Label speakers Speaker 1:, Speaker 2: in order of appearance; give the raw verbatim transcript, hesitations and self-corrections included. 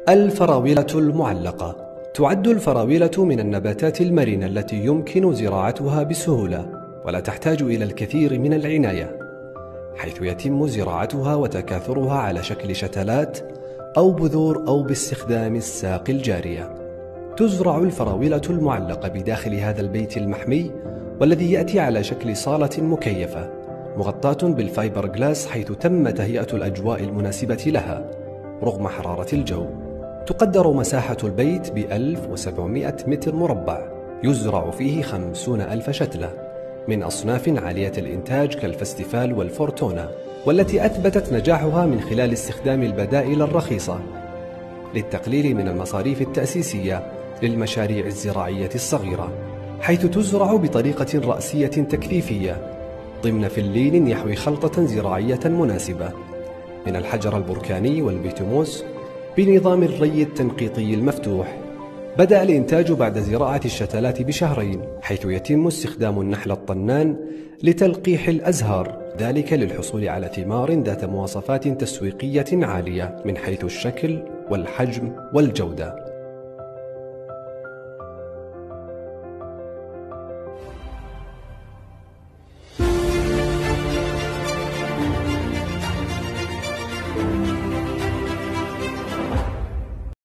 Speaker 1: الفراولة المعلقة. تعد الفراولة من النباتات المرنة التي يمكن زراعتها بسهولة ولا تحتاج إلى الكثير من العناية، حيث يتم زراعتها وتكاثرها على شكل شتلات أو بذور أو باستخدام الساق الجارية. تزرع الفراولة المعلقة بداخل هذا البيت المحمي، والذي يأتي على شكل صالة مكيفة مغطاة بالفايبر جلاس، حيث تم تهيئة الأجواء المناسبة لها رغم حرارة الجو. تقدر مساحة البيت بألف وسبعمائة متر مربع، يزرع فيه خمسون ألف شتلة من أصناف عالية الإنتاج كالفستيفال والفورتونا، والتي أثبتت نجاحها من خلال استخدام البدائل الرخيصة للتقليل من المصاريف التأسيسية للمشاريع الزراعية الصغيرة، حيث تزرع بطريقة رأسية تكثيفية ضمن فلين يحوي خلطة زراعية مناسبة من الحجر البركاني والبيتوموس بنظام الري التنقيطي المفتوح. بدأ الإنتاج بعد زراعة الشتلات بشهرين، حيث يتم استخدام النحل الطنان لتلقيح الأزهار، ذلك للحصول على ثمار ذات مواصفات تسويقية عالية من حيث الشكل والحجم والجودة.